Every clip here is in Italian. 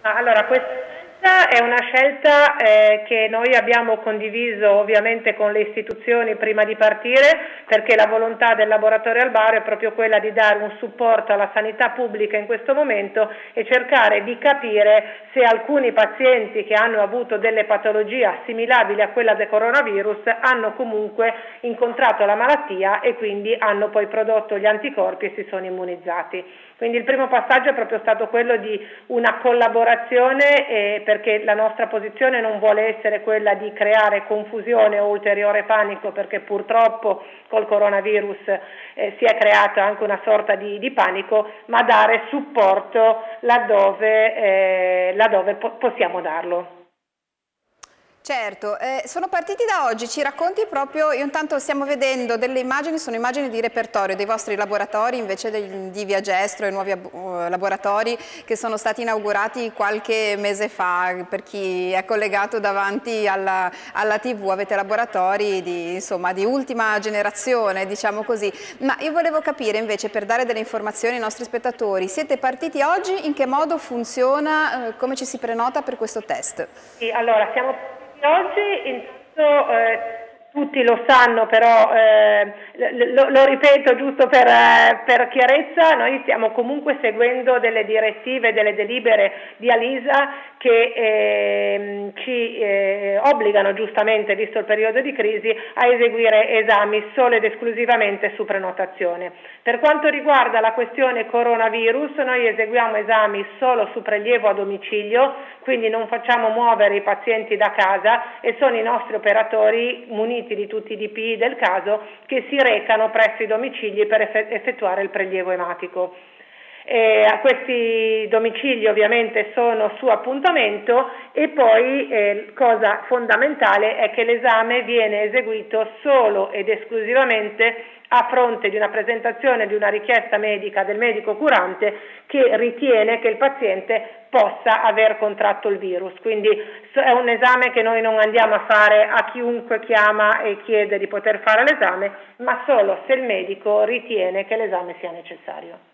Allora, questa scelta è una scelta che noi abbiamo condiviso ovviamente con le istituzioni prima di partire, perché la volontà del laboratorio Albaro è proprio quella di dare un supporto alla sanità pubblica in questo momento e cercare di capire se alcuni pazienti che hanno avuto delle patologie assimilabili a quella del coronavirus hanno comunque incontrato la malattia e quindi hanno poi prodotto gli anticorpi e si sono immunizzati. Quindi il primo passaggio è proprio stato quello di una collaborazione, perché la nostra posizione non vuole essere quella di creare confusione o ulteriore panico, perché purtroppo col coronavirus si è creata anche una sorta di panico, ma dare supporto laddove possiamo darlo. Certo, sono partiti da oggi, ci racconti proprio, io intanto stiamo vedendo delle immagini, sono immagini di repertorio dei vostri laboratori invece di Via Giestro e nuovi laboratori che sono stati inaugurati qualche mese fa. Per chi è collegato davanti alla TV avete laboratori di ultima generazione, diciamo così. Ma io volevo capire invece, per dare delle informazioni ai nostri spettatori, siete partiti oggi, in che modo funziona, come ci si prenota per questo test? Sì, allora siamo oggi, tutti lo sanno, però lo ripeto giusto per chiarezza, noi stiamo comunque seguendo delle direttive, delle delibere di ALISA che ci obbligano giustamente, visto il periodo di crisi, a eseguire esami solo ed esclusivamente su prenotazione. Per quanto riguarda la questione coronavirus, noi eseguiamo esami solo su prelievo a domicilio, quindi non facciamo muovere i pazienti da casa e sono i nostri operatori muniti di tutti i DPI del caso che si recano presso i domicili per effettuare il prelievo ematico. A questi domicili ovviamente sono su appuntamento e poi cosa fondamentale è che l'esame viene eseguito solo ed esclusivamente a fronte di una presentazione di una richiesta medica del medico curante che ritiene che il paziente possa aver contratto il virus. Quindi è un esame che noi non andiamo a fare a chiunque chiama e chiede di poter fare l'esame, ma solo se il medico ritiene che l'esame sia necessario.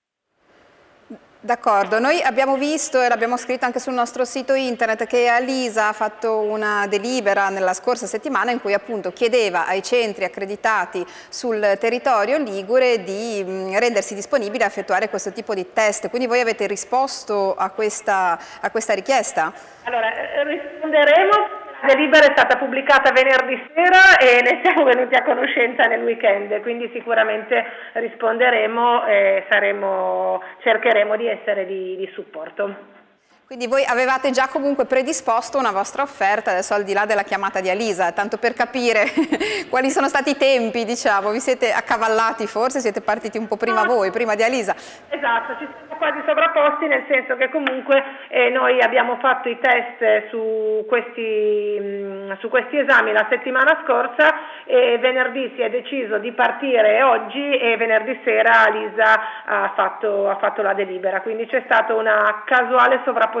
D'accordo, noi abbiamo visto e l'abbiamo scritto anche sul nostro sito internet che ALISA ha fatto una delibera nella scorsa settimana in cui appunto chiedeva ai centri accreditati sul territorio ligure di rendersi disponibili a effettuare questo tipo di test. Quindi voi avete risposto a questa richiesta? Allora, risponderemo. La delibera è stata pubblicata venerdì sera e ne siamo venuti a conoscenza nel weekend, quindi sicuramente risponderemo e cercheremo di essere di supporto. Quindi voi avevate già comunque predisposto una vostra offerta, adesso al di là della chiamata di ALISA, tanto per capire quali sono stati i tempi, diciamo, vi siete accavallati forse, siete partiti un po' prima voi, prima di ALISA? Esatto, ci siamo quasi sovrapposti, nel senso che comunque noi abbiamo fatto i test su questi esami la settimana scorsa e venerdì si è deciso di partire oggi e venerdì sera ALISA ha fatto la delibera, quindi c'è stata una casuale sovrapposizione.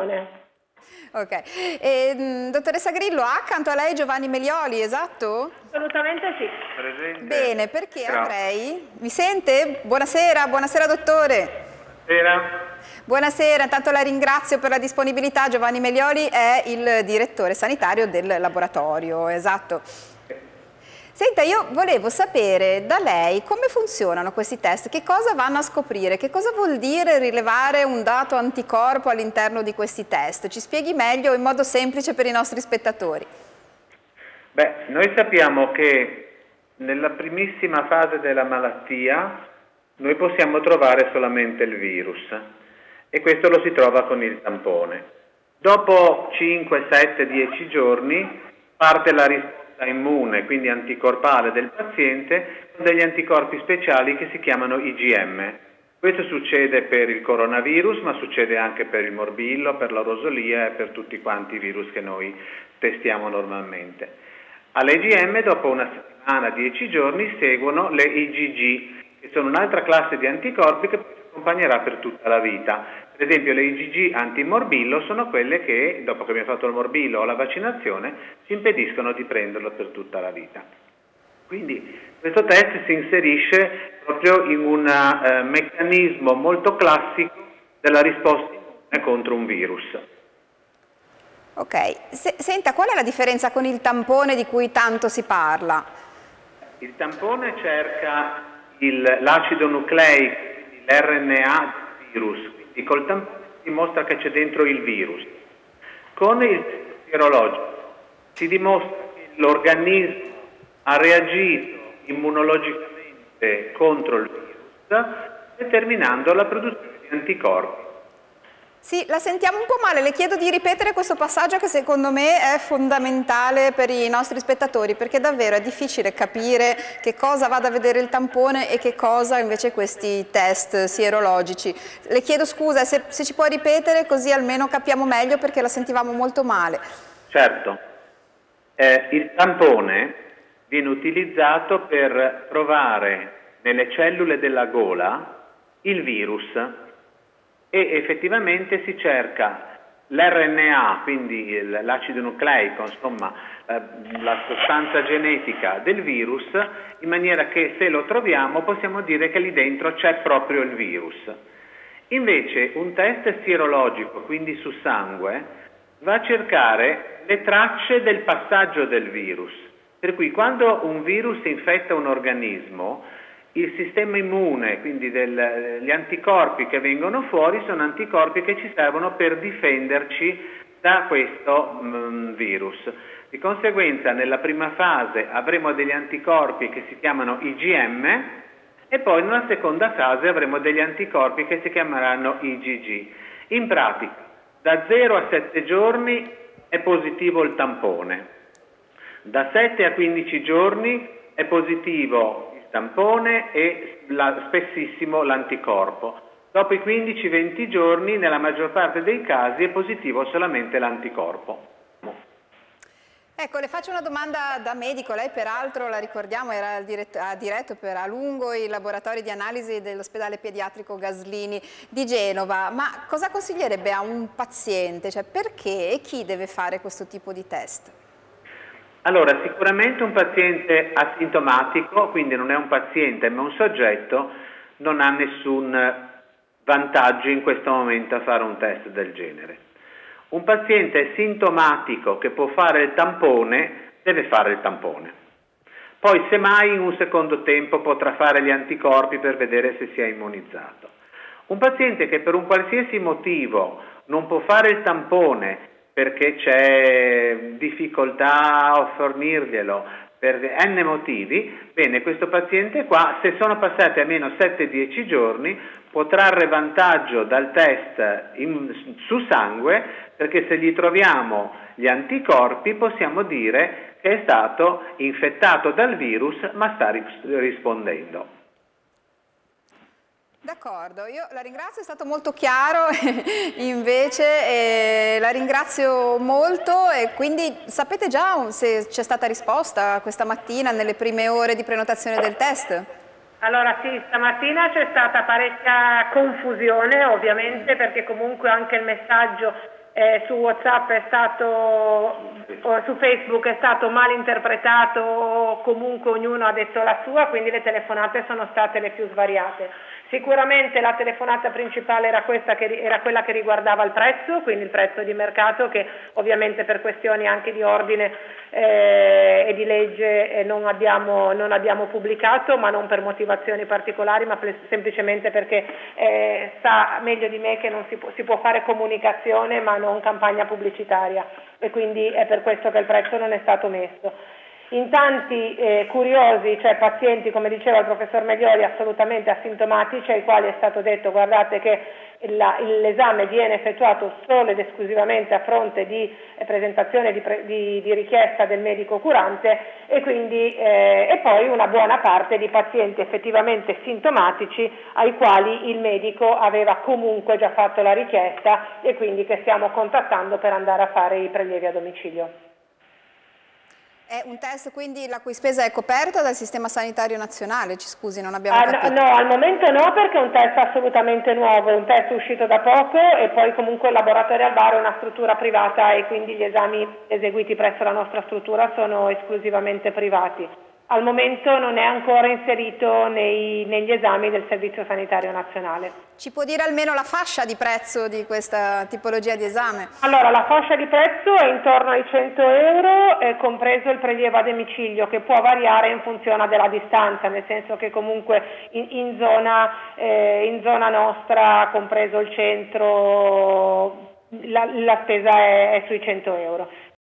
Ok, dottoressa Grillo, ha accanto a lei Giovanni Melioli, esatto? Assolutamente sì. Presente. Bene, perché avrei... Mi sente? Buonasera, buonasera dottore. Buonasera. Buonasera, intanto la ringrazio per la disponibilità. Giovanni Melioli è il direttore sanitario del laboratorio, esatto. Senta, io volevo sapere da lei come funzionano questi test, che cosa vanno a scoprire, che cosa vuol dire rilevare un dato anticorpo all'interno di questi test. Ci spieghi meglio in modo semplice per i nostri spettatori. Beh, noi sappiamo che nella primissima fase della malattia noi possiamo trovare solamente il virus e questo lo si trova con il tampone. Dopo 5, 7, 10 giorni parte la risposta immune, quindi anticorpale del paziente, con degli anticorpi speciali che si chiamano IgM. Questo succede per il coronavirus, ma succede anche per il morbillo, per la rosolia e per tutti quanti i virus che noi testiamo normalmente. All'IgM dopo una settimana, 10 giorni, seguono le IgG, che sono un'altra classe di anticorpi che accompagnerà per tutta la vita. Per esempio le IgG antimorbillo sono quelle che, dopo che abbiamo fatto il morbillo o la vaccinazione, ci impediscono di prenderlo per tutta la vita. Quindi questo test si inserisce proprio in un meccanismo molto classico della risposta contro un virus. Ok, senta, qual è la differenza con il tampone di cui tanto si parla? Il tampone cerca l'acido nucleico, l'RNA del virus, quindi col tampone si dimostra che c'è dentro il virus. Con il test sierologico si dimostra che l'organismo ha reagito immunologicamente contro il virus, determinando la produzione di anticorpi. Sì, la sentiamo un po' male, le chiedo di ripetere questo passaggio che secondo me è fondamentale per i nostri spettatori, perché davvero è difficile capire che cosa vada a vedere il tampone e che cosa invece questi test sierologici. Le chiedo scusa se ci può ripetere, così almeno capiamo meglio, perché la sentivamo molto male. Certo, il tampone viene utilizzato per trovare nelle cellule della gola il virus e effettivamente si cerca l'RNA, quindi l'acido nucleico, insomma la sostanza genetica del virus, in maniera che se lo troviamo possiamo dire che lì dentro c'è proprio il virus. Invece un test sierologico, quindi su sangue, va a cercare le tracce del passaggio del virus. Per cui quando un virus infetta un organismo, il sistema immune, quindi gli anticorpi che vengono fuori, sono anticorpi che ci servono per difenderci da questo virus. Di conseguenza nella prima fase avremo degli anticorpi che si chiamano IgM e poi nella seconda fase avremo degli anticorpi che si chiameranno IgG. In pratica, da 0 a 7 giorni è positivo il tampone, da 7 a 15 giorni è positivo tampone e spessissimo l'anticorpo. Dopo i 15-20 giorni, nella maggior parte dei casi, è positivo solamente l'anticorpo. Ecco, le faccio una domanda da medico. Lei peraltro, la ricordiamo, ha diretto a lungo i laboratori di analisi dell'ospedale pediatrico Gaslini di Genova. Ma cosa consiglierebbe a un paziente? Cioè, perché e chi deve fare questo tipo di test? Allora, sicuramente un paziente asintomatico, quindi non è un paziente ma un soggetto, non ha nessun vantaggio in questo momento a fare un test del genere. Un paziente sintomatico che può fare il tampone, deve fare il tampone. Poi semmai in un secondo tempo potrà fare gli anticorpi per vedere se si è immunizzato. Un paziente che per un qualsiasi motivo non può fare il tampone perché c'è difficoltà a fornirglielo per n motivi, bene, questo paziente qua, se sono passati almeno 7-10 giorni, può trarre vantaggio dal test su sangue, perché se gli troviamo gli anticorpi possiamo dire che è stato infettato dal virus ma sta rispondendo. D'accordo, io la ringrazio, è stato molto chiaro invece, la ringrazio molto. E quindi sapete già se c'è stata risposta questa mattina nelle prime ore di prenotazione del test? Allora sì, stamattina c'è stata parecchia confusione ovviamente, perché comunque anche il messaggio su WhatsApp è stato, o su Facebook è stato mal interpretato, comunque ognuno ha detto la sua, quindi le telefonate sono state le più svariate. Sicuramente la telefonata principale era quella che riguardava il prezzo, quindi il prezzo di mercato, che ovviamente per questioni anche di ordine e di legge non abbiamo pubblicato, ma non per motivazioni particolari, ma semplicemente perché sa meglio di me che non si può fare comunicazione ma non campagna pubblicitaria, e quindi è per questo che il prezzo non è stato messo. In tanti curiosi, cioè pazienti, come diceva il professor Megliori, assolutamente asintomatici, ai quali è stato detto: guardate che l'esame viene effettuato solo ed esclusivamente a fronte di presentazione di richiesta del medico curante, e poi una buona parte di pazienti effettivamente sintomatici ai quali il medico aveva comunque già fatto la richiesta e quindi che stiamo contattando per andare a fare i prelievi a domicilio. È un test quindi la cui spesa è coperta dal Sistema Sanitario Nazionale? Ci scusi, non abbiamo capito. No, al momento no, perché è un test assolutamente nuovo, è un test uscito da poco, e poi comunque il laboratorio Albaro è una struttura privata e quindi gli esami eseguiti presso la nostra struttura sono esclusivamente privati. al momento non è ancora inserito negli esami del Servizio Sanitario Nazionale. Ci può dire almeno la fascia di prezzo di questa tipologia di esame? Allora, la fascia di prezzo è intorno ai 100 euro, compreso il prelievo a domicilio, che può variare in funzione della distanza, nel senso che comunque in zona nostra, compreso il centro, la spesa è sui 100 euro.